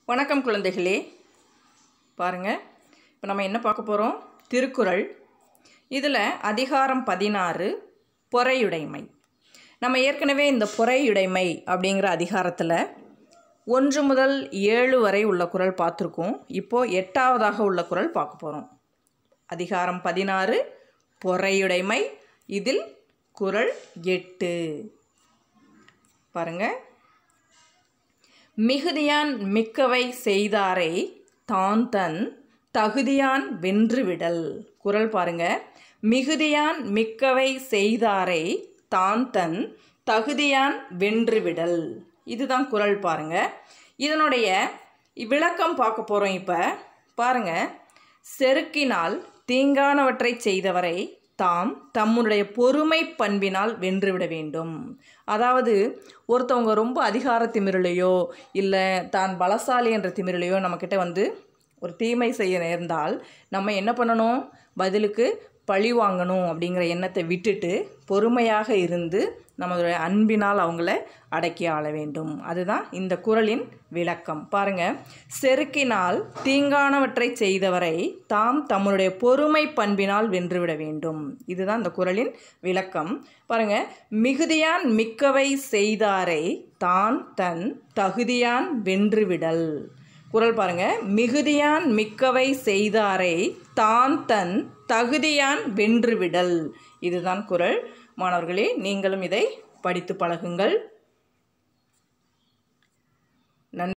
வணக்கம் குழந்தைகளே. பாருங்க, இப்போ நம்ம என்ன பார்க்க போகிறோம்? திருக்குறள். இதில் அதிகாரம் 16 பொறையுடைமை. நம்ம ஏற்கனவே இந்த பொறையுடைமை அப்படிங்கிற அதிகாரத்தில் 1 முதல் 7 வரை உள்ள குறள் பார்த்துருக்கோம். இப்போது 8ஆவதாக உள்ள குறள் பார்க்க போகிறோம். அதிகாரம் 16 பொறையுடைமை. இதில் குறள் 8. பாருங்கள். மிகுதியான் மிக்கவை செய்தாரை தான் தன் தகுதியான் வென்றுவிடல். குறள் பாருங்க. மிகுதியான் மிக்கவை செய்தாரை தான் தன் தகுதியான் வென்றுவிடல். இதுதான் குறள் பாருங்க. இதனுடைய விளக்கம் பார்க்க போகிறோம். இப்போ பாருங்க. செருக்கினால் தீங்கானவற்றை செய்தவரை தாம் தம்முடைய பொறுமை பண்பினால் வென்றுவிட வேண்டும். அதாவது ஒருத்தவங்க ரொம்ப அதிகார திமிரிலையோ இல்லை தான் பலசாலி என்ற திமிரிலையோ நம்மக்கிட்ட வந்து ஒரு தீமை செய்ய நேர்ந்தால் நம்ம என்ன பண்ணணும்? பதிலுக்கு பழி வாங்கணும் அப்படிங்கிற எண்ணத்தை விட்டுட்டு பொறுமையாக இருந்து நம்மளுடைய அன்பினால் அவங்கள அடக்கி ஆள வேண்டும். அதுதான் இந்த குறளின் விளக்கம். பாருங்கள். செருக்கினால் தீங்கானவற்றை செய்தவரை தாம் தம்முடைய பொறுமை பண்பினால் வென்றுவிட வேண்டும். இதுதான் இந்த குறளின் விளக்கம். பாருங்கள். மிகுதியான் மிக்கவை செய்தாரை தான் தன் தகுதியான் வென்றுவிடல். குறள் பாருங்க. மிகுதியான் மிக்கவை செய்தாரை தான் தன் தகுதியான் வென்றுவிடல். இதுதான் குறள். மாணவர்களே, நீங்களும் இதை படித்து பழகுங்கள்.